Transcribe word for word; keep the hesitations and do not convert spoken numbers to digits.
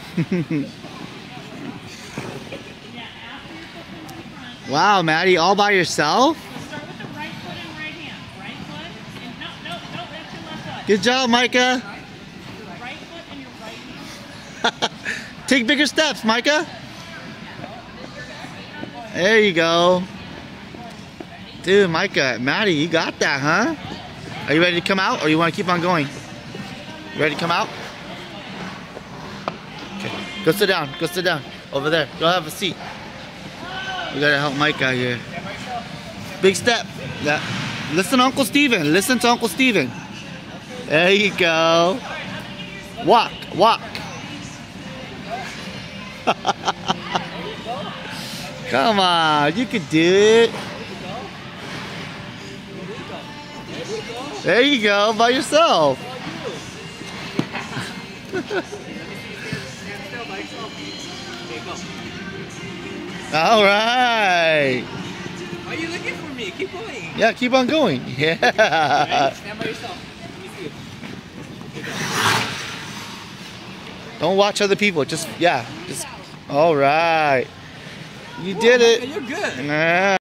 Wow, Maddie, all by yourself? So start with the right foot and right hand. Right foot and no, no, no, that's your left foot. Good job, Micah. Right foot and your right hand. Take bigger steps, Micah. There you go. Dude, Micah, Maddie, you got that, huh? Are you ready to come out or you want to keep on going? You ready to come out? Okay, go sit down, go sit down. Over there, go have a seat. We gotta help Mike out here. Big step. Yeah. Listen to Uncle Steven. Listen to Uncle Steven. There you go. Walk, walk. Come on, you can do it. There you go, by yourself. All right. Why are you looking for me? Keep going. Yeah, keep on going. Yeah. Right? Stand by yourself. Let me see you. Don't watch other people. Just, yeah. Just. All right. You did Whoa, it. Micah, you're good. Yeah.